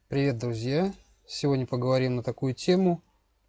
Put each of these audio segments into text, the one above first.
Привет, друзья! Сегодня поговорим на такую тему,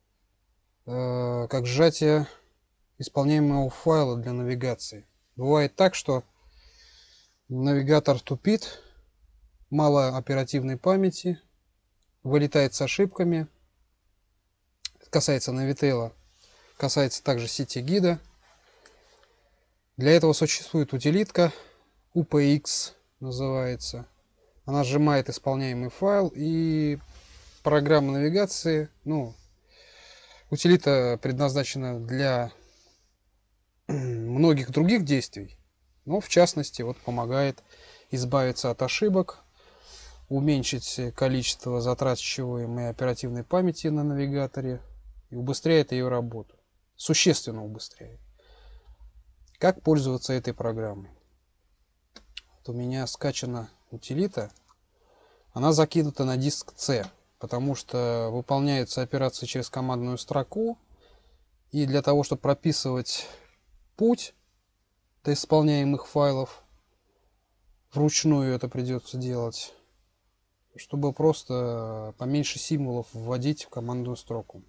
как сжатие исполняемого файла для навигации. Бывает так, что навигатор тупит, мало оперативной памяти, вылетает с ошибками. Это касается Navitel, касается также сети-гида. Для этого существует утилитка, UPX называется. Она сжимает исполняемый файл, и программа навигации, утилита предназначена для многих других действий, но в частности помогает избавиться от ошибок, уменьшить количество затрачиваемой оперативной памяти на навигаторе и убыстряет ее работу, существенно убыстряет. Как пользоваться этой программой? У меня скачана утилита, она закинута на диск C, потому что выполняются операции через командную строку, и для того, чтобы прописывать путь до исполняемых файлов, вручную это придется делать, чтобы просто поменьше символов вводить в командную строку.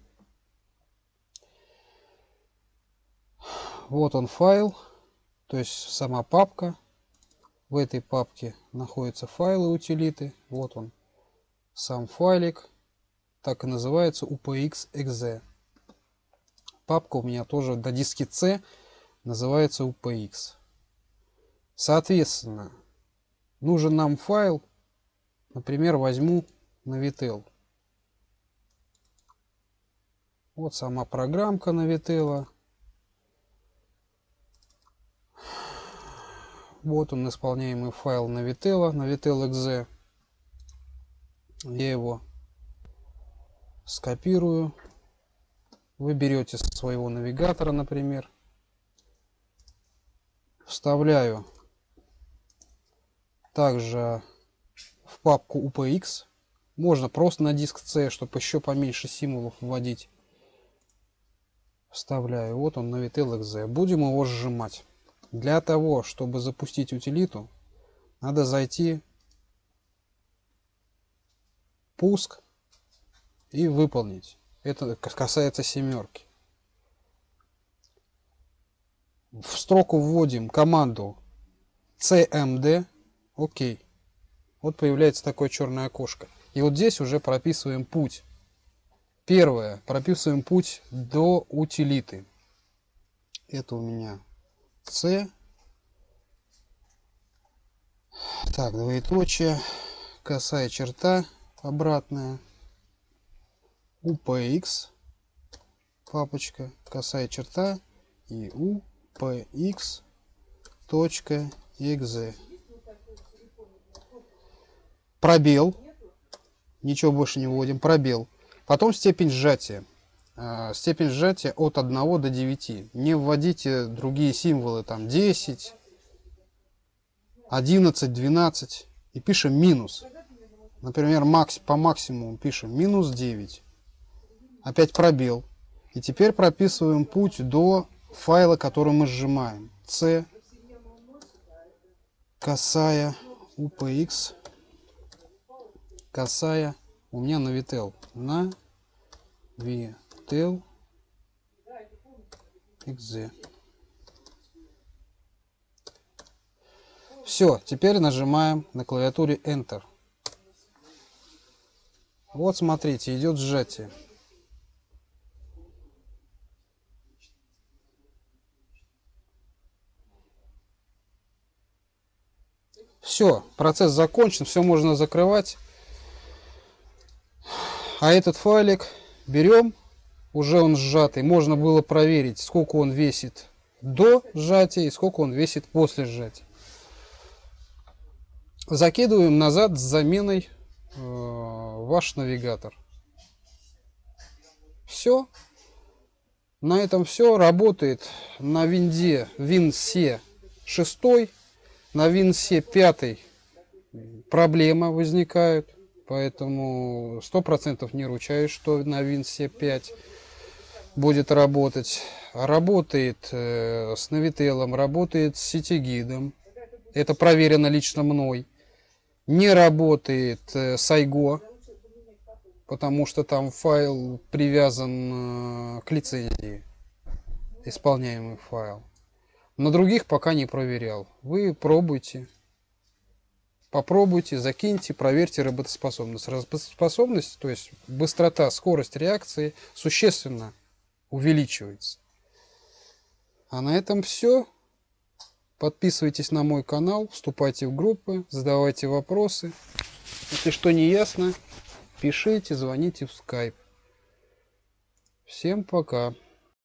Вот он файл, то есть сама папка. В этой папке находятся файлы утилиты. Вот он, сам файлик. Так и называется UPX.exe. Папка у меня тоже на диске C называется UPX. Соответственно, нужен нам файл, например, возьму Navitel. Вот сама программка Navitel. Вот он, исполняемый файл Navitel, Navitel.exe. Я его скопирую. Вы берете со своего навигатора, например. Вставляю также в папку UPX. Можно просто на диск C, чтобы еще поменьше символов вводить. Вставляю. Вот он, Navitel.exe. Будем его сжимать. Для того, чтобы запустить утилиту, надо зайти пуск и выполнить. Это касается семерки. В строку вводим команду cmd. Окей. Вот появляется такое черное окошко. И вот здесь уже прописываем путь. Первое. Прописываем путь до утилиты. Это у меня C. Так, двоеточие. Косая черта обратная. UPX. Папочка. Косая черта. И UPX.exe. Пробел. Ничего больше не вводим. Пробел. Потом степень сжатия. Степень сжатия от 1 до 9. Не вводите другие символы. Там 10, 11, 12. И пишем минус. Например, по максимуму пишем минус 9. Опять пробел. И теперь прописываем путь до файла, который мы сжимаем. C. Косая. UPX. Косая. У меня Navitel. Navitel.exe. Все, теперь нажимаем на клавиатуре Enter. Вот смотрите, идет сжатие. Все, процесс закончен, все можно закрывать. А этот файлик берем, уже он сжатый. Можно было проверить, сколько он весит до сжатия и сколько он весит после сжатия. Закидываем назад с заменой ваш навигатор. Все. На этом все. Работает на винде WinC 6. На WinC 5 проблема возникает. Поэтому 100% не ручаюсь, что на WinC 5 будет работать. Работает с Navitel, работает с сети-гидом. Это проверено лично мной. Не работает с Айго. потому что там файл привязан к лицензии, исполняемый файл. На других пока не проверял. Вы пробуйте. Попробуйте, закиньте, проверьте работоспособность. Работоспособность, то есть быстрота, скорость реакции существенно увеличивается. А на этом все. Подписывайтесь на мой канал, вступайте в группы, задавайте вопросы. Если что не ясно, пишите, звоните в Skype. Всем пока.